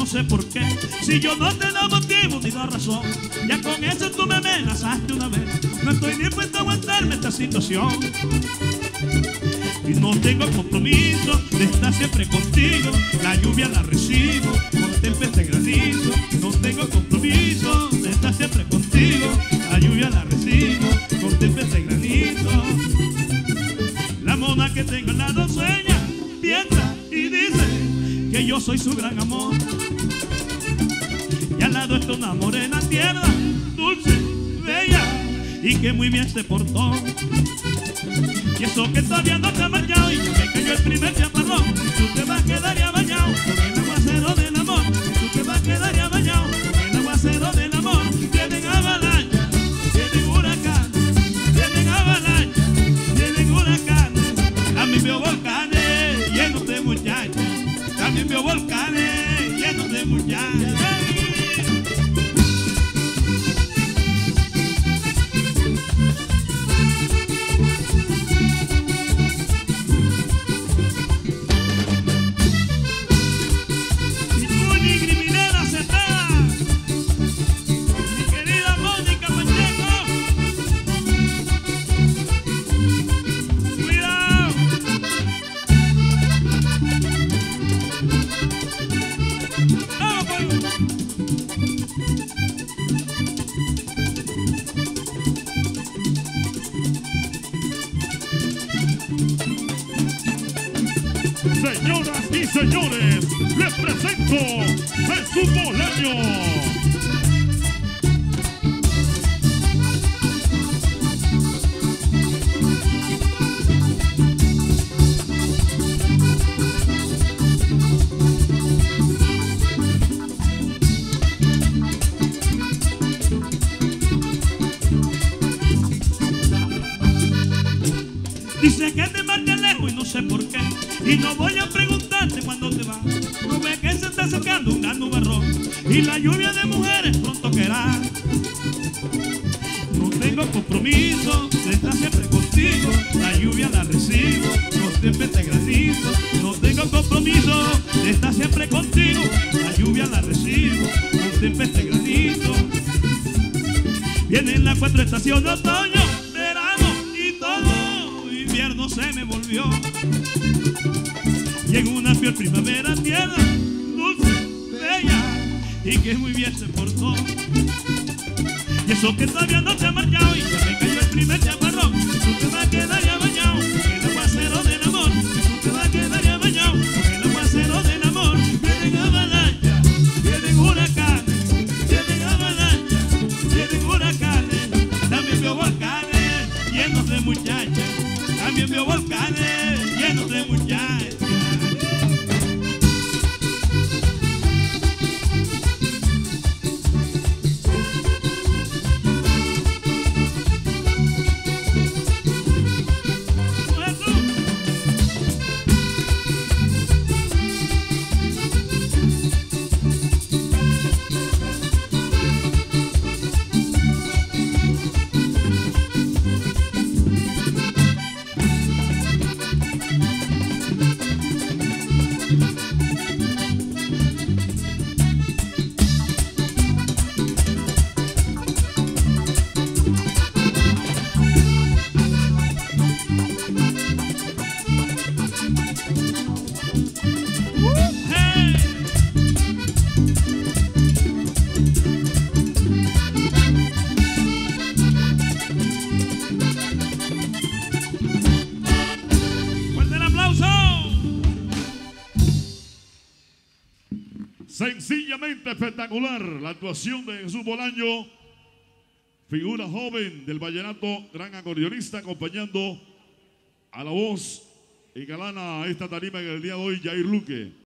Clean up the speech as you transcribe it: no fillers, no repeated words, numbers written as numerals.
sé por qué. Si yo no te da motivo ni da razón, ya con eso tú me amenazaste una vez. No estoy dispuesto a aguantarme esta situación. Y no tengo compromiso de estar siempre contigo. La lluvia la recibo con tempestad y granizo. No tengo compromiso de estar siempre contigo. La lluvia la recibo con tempestad y granizo. La mona que tengo en la doncella piensa y dice que yo soy su gran amor. Y al lado está una morena tierna, dulce, bella y que muy bien se portó. Y eso que todavía no te ha bañado y ya me cayó el primer chaparrón. Tú te vas a quedar ya bañado con el aguacero del amor. Tú te vas a quedar ya bañado con el aguacero del amor. Vienen avalanchas, vienen huracanes, vienen avalanchas, vienen huracanes. También veo volcanes llenos de muchachas. También veo volcanes llenos de muchachas. Señoras y señores, les presento Jesús Bolaño. Dice que te marches lejos y no sé por qué. Y no voy a preguntarte cuándo te vas. No ves que se está acercando un gran nubarrón y la lluvia de mujeres pronto caerá. No tengo compromiso de estar siempre contigo. La lluvia la recibo, no siempre te granizo. No tengo compromiso de estar siempre contigo. La lluvia la recibo, no siempre te granizo. Vienen las 4 estaciones, otoño, verano y todo invierno se me volvió. Y en una fiel primavera tierna, dulce, bella y que muy bien se portó. Y eso que todavía no se ha marchado y ya me cayó el primer chaparrón. Tú te vas a quedar ya bañado con el aguacero del amor. Tú te vas a quedar ya bañado con el aguacero del amor. Vienen avalanchas, vienen huracanes, vienen avalanchas, vienen huracanes. También veo volcanes llenos de muchachas. También veo volcanes llenos de muchachas. Sencillamente espectacular la actuación de Jesús Bolaño, figura joven del vallenato, gran acordeonista, acompañando a la voz y galana a esta tarima en el día de hoy, Jair Luque.